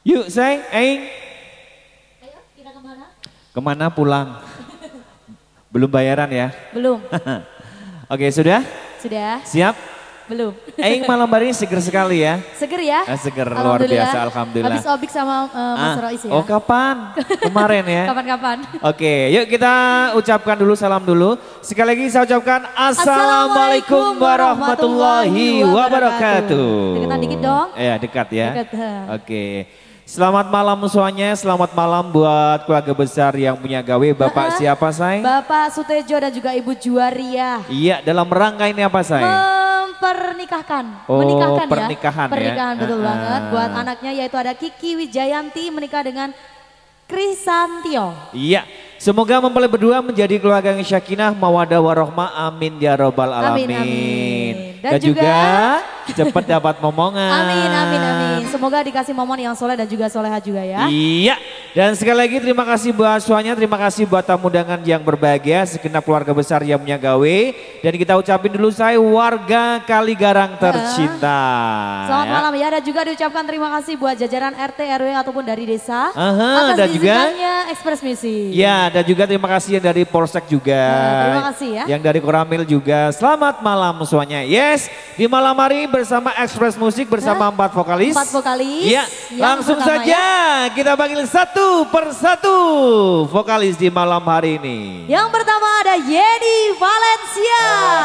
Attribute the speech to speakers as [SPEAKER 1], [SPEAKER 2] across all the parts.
[SPEAKER 1] Yuk say, Aing.
[SPEAKER 2] Ayo kita kemana?
[SPEAKER 1] Kemana pulang? Belum bayaran ya?
[SPEAKER 2] Belum.
[SPEAKER 1] Oke sudah?
[SPEAKER 2] Sudah.
[SPEAKER 1] Siap?
[SPEAKER 2] Belum.
[SPEAKER 1] Aing malam hari ini seger sekali ya?
[SPEAKER 2] Seger ya?
[SPEAKER 1] Seger luar biasa alhamdulillah.
[SPEAKER 2] Habis obik sama Mas Rois ya?
[SPEAKER 1] Oh kapan? Kemarin ya?
[SPEAKER 2] Kapan-kapan.
[SPEAKER 1] Oke yuk kita ucapkan dulu salam dulu. Sekali lagi saya ucapkan Assalamualaikum warahmatullahi wabarakatuh.
[SPEAKER 2] Deketan dikit dong.
[SPEAKER 1] Ya dekat ya.
[SPEAKER 2] Dekat.
[SPEAKER 1] Oke. Selamat malam semuanya, selamat malam buat keluarga besar yang punya gawe. Bapak siapa say?
[SPEAKER 2] Bapak Sutejo dan juga Ibu Juwaria.
[SPEAKER 1] Iya dalam rangka ini apa say?
[SPEAKER 2] Mempernikahkan.
[SPEAKER 1] Oh
[SPEAKER 2] Menikahkan
[SPEAKER 1] pernikahan ya.
[SPEAKER 2] Pernikahan betul banget. Buat anaknya yaitu ada Kiki Wijayanti menikah dengan Krisantio.
[SPEAKER 1] Iya, semoga mempelai berdua menjadi keluarga yang syakinah, mawadah warohmah, amin ya robbal alamin.
[SPEAKER 2] Amin.
[SPEAKER 1] Dan juga cepat dapat momongan.
[SPEAKER 2] Amin, amin, amin. Semoga dikasih momon yang soleh dan juga soleha juga ya.
[SPEAKER 1] Iya, dan sekali lagi terima kasih buat suanya, terima kasih buat tamu undangan yang berbahagia, segenap keluarga besar yang punya gawe. Dan kita ucapin dulu saya warga Kaligarang tercinta.
[SPEAKER 2] Selamat malam ya, dan juga diucapkan terima kasih buat jajaran RT, RW ataupun dari desa. Atas
[SPEAKER 1] dan juga
[SPEAKER 2] Express Music.
[SPEAKER 1] Ya, dan juga terima kasih yang dari Polsek juga.
[SPEAKER 2] Terima kasih ya.
[SPEAKER 1] Yang dari Koramil juga. Selamat malam semuanya. Yes, di malam hari bersama Express Music bersama 4 vokalis.
[SPEAKER 2] 4 vokalis.
[SPEAKER 1] Ya, langsung saja kita panggil satu persatu vokalis di malam hari ini.
[SPEAKER 2] Yang pertama ada Yeni Valencia,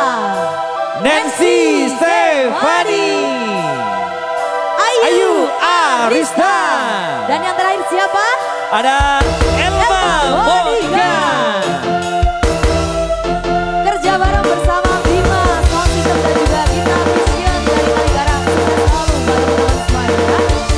[SPEAKER 1] Nancy Stefani, Ayu Arista.
[SPEAKER 2] Dan yang terakhir siapa?
[SPEAKER 1] Ada Elma Monika.
[SPEAKER 2] Kerja bareng bersama Bima, sound system dan juga kita Christian dari Kaligarang. Selalu bareng semuanya.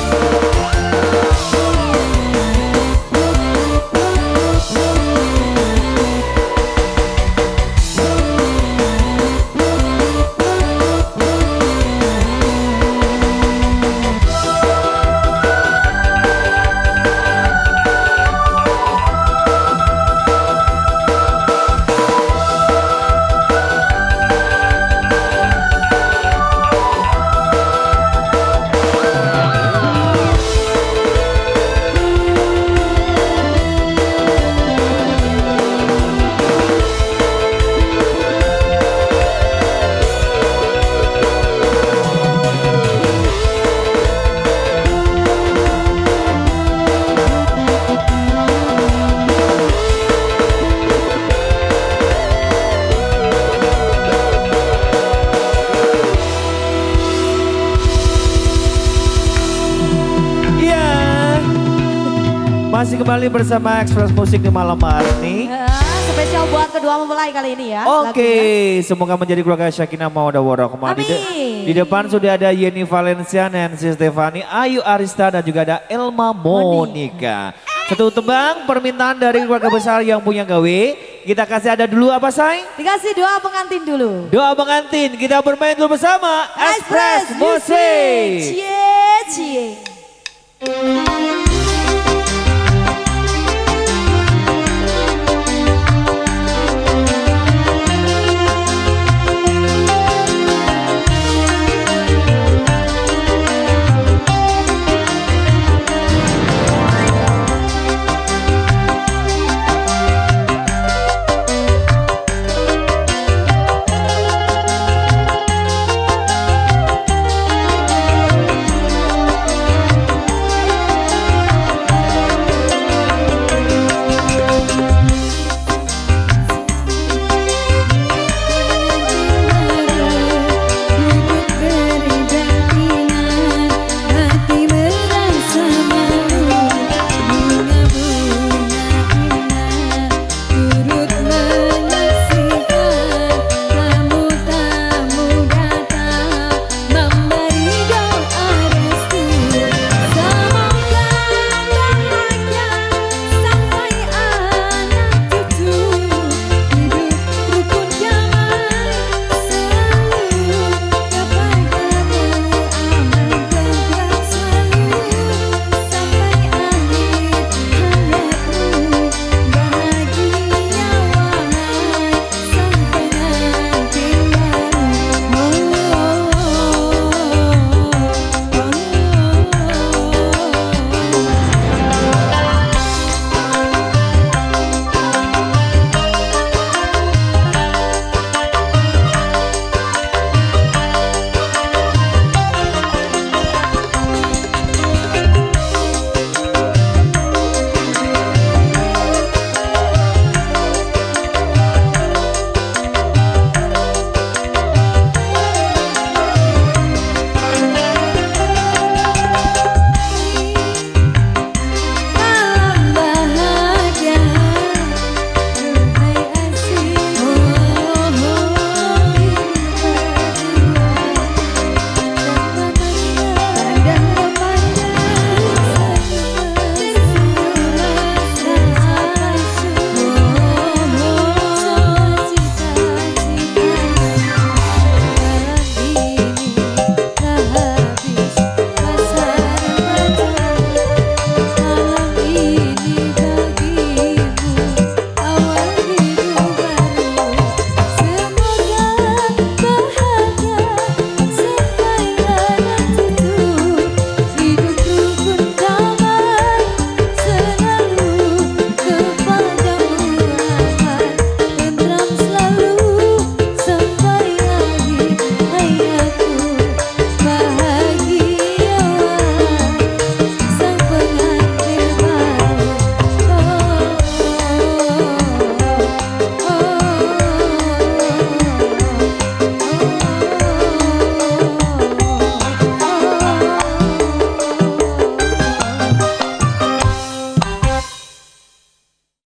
[SPEAKER 1] Masih kembali bersama Express Music di malam hari ini.
[SPEAKER 2] Spesial buat kedua mempelai kali ini ya.
[SPEAKER 1] Oke, semoga menjadi keluarga syakinah mawaddah warahmah. Di depan sudah ada Yeni Valencia, Nancy Stefani, Ayu Arista dan juga ada Elma Monika. Satu tebang permintaan dari keluarga besar yang punya gawe. Kita kasih ada dulu apa say?
[SPEAKER 2] Dikasih doa pengantin dulu.
[SPEAKER 1] Doa pengantin, kita bermain dulu bersama Express Music.
[SPEAKER 2] Cie cie.